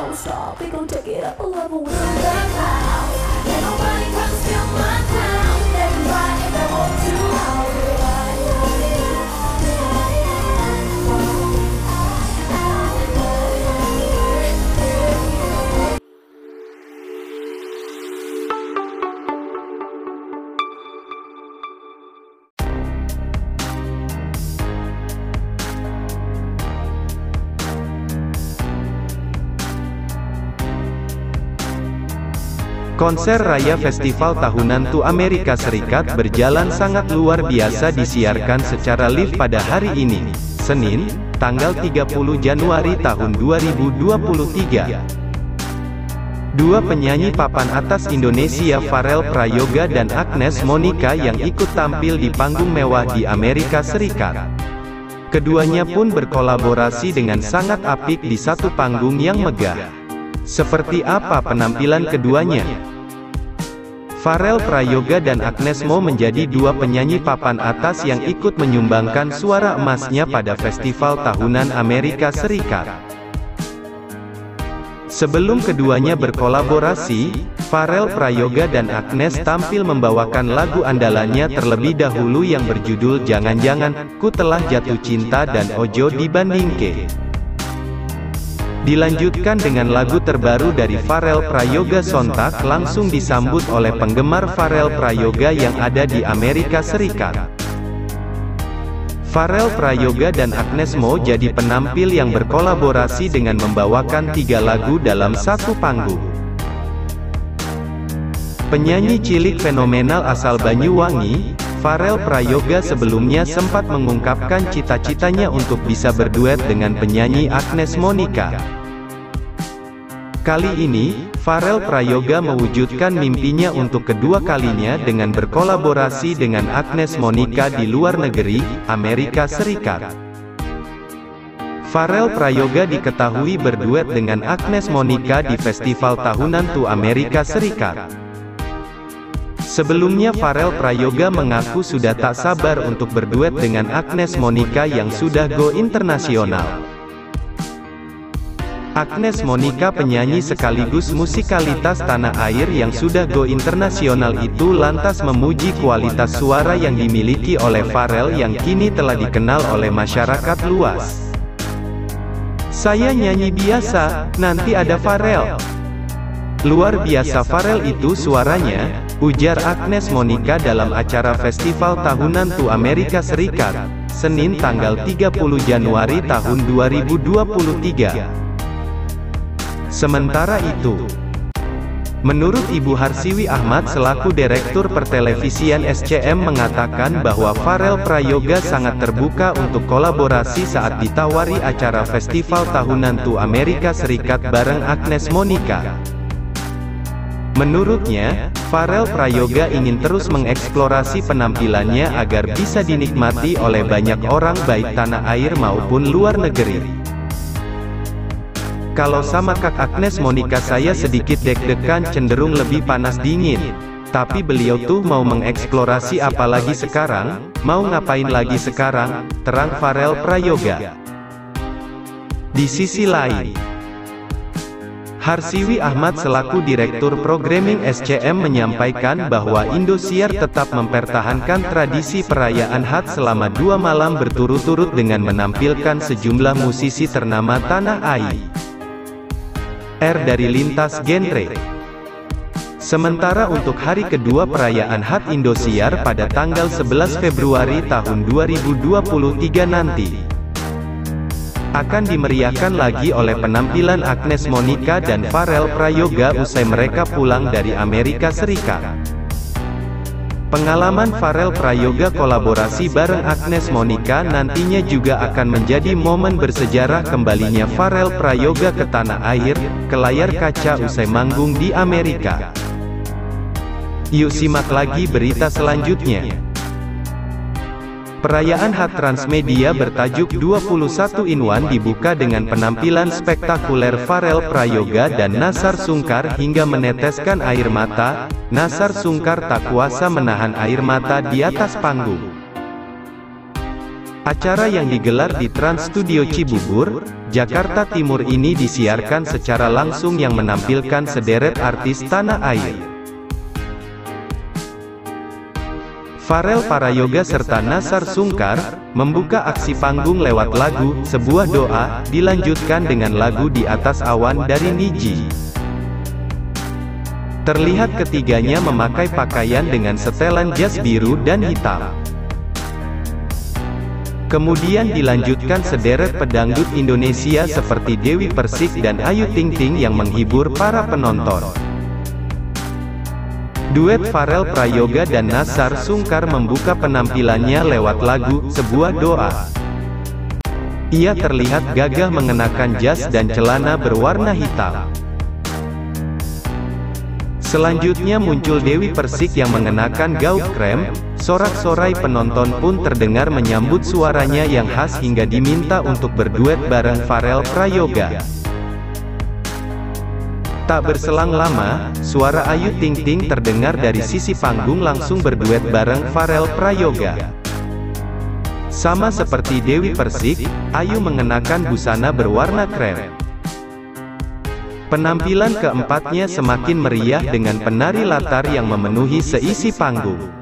won't stop. We gon' take it up a level with some bad house. Let nobody come steal my crown. Let me ride if I want to. Konser Raya Festival Tahunan TU Amerika Serikat berjalan sangat luar biasa disiarkan secara live pada hari ini, Senin, tanggal 30 Januari tahun 2023. Dua penyanyi papan atas Indonesia Pharrell Prayoga dan Agnes Monica yang ikut tampil di panggung mewah di Amerika Serikat. Keduanya pun berkolaborasi dengan sangat apik di satu panggung yang megah. Seperti apa penampilan keduanya? Pharrell Prayoga dan Agnes Mo menjadi dua penyanyi papan atas yang ikut menyumbangkan suara emasnya pada Festival Tahunan Amerika Serikat. Sebelum keduanya berkolaborasi, Pharrell Prayoga dan Agnes tampil membawakan lagu andalannya terlebih dahulu yang berjudul Jangan-Jangan, Ku Telah Jatuh Cinta dan Ojo Dibandingke. Dilanjutkan dengan lagu terbaru dari Pharrell Prayoga, sontak langsung disambut oleh penggemar Pharrell Prayoga yang ada di Amerika Serikat. Pharrell Prayoga dan Agnes Mo jadi penampil yang berkolaborasi dengan membawakan 3 lagu dalam satu panggung. Penyanyi cilik fenomenal asal Banyuwangi, Pharrell Prayoga sebelumnya sempat mengungkapkan cita-citanya untuk bisa berduet dengan penyanyi Agnes Monica. Kali ini, Pharrell Prayoga mewujudkan mimpinya untuk kedua kalinya dengan berkolaborasi dengan Agnes Monica di luar negeri, Amerika Serikat. Pharrell Prayoga diketahui berduet dengan Agnes Monica di Festival Tahunan TU Amerika Serikat. Sebelumnya Pharrell Prayoga mengaku sudah tak sabar untuk berduet dengan Agnes Monica yang sudah go internasional. Agnes Monica, penyanyi sekaligus musikalitas tanah air yang sudah go internasional itu, lantas memuji kualitas suara yang dimiliki oleh Pharrell yang kini telah dikenal oleh masyarakat luas. "Saya nyanyi biasa, nanti ada Pharrell. Luar biasa Pharrell itu suaranya," ujar Agnes Monica dalam acara Festival Tahunan TU Amerika Serikat, Senin tanggal 30 Januari tahun 2023. Sementara itu, menurut Ibu Harsiwi Ahmad selaku Direktur Pertelevisian SCM mengatakan bahwa Pharrell Prayoga sangat terbuka untuk kolaborasi saat ditawari acara Festival Tahunan TU Amerika Serikat bareng Agnes Monica. Menurutnya, Pharrell Prayoga ingin terus mengeksplorasi penampilannya agar bisa dinikmati oleh banyak orang baik tanah air maupun luar negeri. "Kalau sama Kak Agnes Monica saya sedikit deg-degan, cenderung lebih panas dingin. Tapi beliau tuh mau mengeksplorasi apa lagi sekarang, mau ngapain lagi sekarang," terang Pharrell Prayoga. Di sisi lain, Harsiwi Ahmad selaku Direktur Programming SCM menyampaikan bahwa Indosiar tetap mempertahankan tradisi perayaan HUT selama 2 malam berturut-turut dengan menampilkan sejumlah musisi ternama tanah air dari lintas genre. Sementara untuk hari kedua perayaan HUT Indosiar pada tanggal 11 Februari tahun 2023 nanti, akan dimeriahkan lagi oleh penampilan Agnes Monica dan Pharrell Prayoga usai mereka pulang dari Amerika Serikat. Pengalaman Pharrell Prayoga kolaborasi bareng Agnes Monica nantinya juga akan menjadi momen bersejarah kembalinya Pharrell Prayoga ke tanah air, ke layar kaca usai manggung di Amerika. Yuk simak lagi berita selanjutnya. Perayaan HUT Transmedia bertajuk 21 in 1 dibuka dengan penampilan spektakuler Pharrell Prayoga dan Nassar Sungkar hingga meneteskan air mata. Nassar Sungkar tak kuasa menahan air mata di atas panggung. Acara yang digelar di Trans Studio Cibubur, Jakarta Timur ini disiarkan secara langsung yang menampilkan sederet artis tanah air. Pharrell Prayoga serta Nassar Sungkar membuka aksi panggung lewat lagu "Sebuah Doa", dilanjutkan dengan lagu "Di Atas Awan" dari Nidji. Terlihat ketiganya memakai pakaian dengan setelan jas biru dan hitam. Kemudian dilanjutkan sederet pedangdut Indonesia seperti Dewi Persik dan Ayu Ting Ting yang menghibur para penonton. Duet Pharrell Prayoga dan Nassar Sungkar membuka penampilannya lewat lagu "Sebuah Doa". Ia terlihat gagah mengenakan jas dan celana berwarna hitam. Selanjutnya muncul Dewi Persik yang mengenakan gaun krem. Sorak-sorai penonton pun terdengar menyambut suaranya yang khas hingga diminta untuk berduet bareng Pharrell Prayoga. Tak berselang lama, suara Ayu Ting Ting terdengar dari sisi panggung langsung berduet bareng Pharrell Prayoga. Sama seperti Dewi Persik, Ayu mengenakan busana berwarna krem. Penampilan keempatnya semakin meriah dengan penari latar yang memenuhi seisi panggung.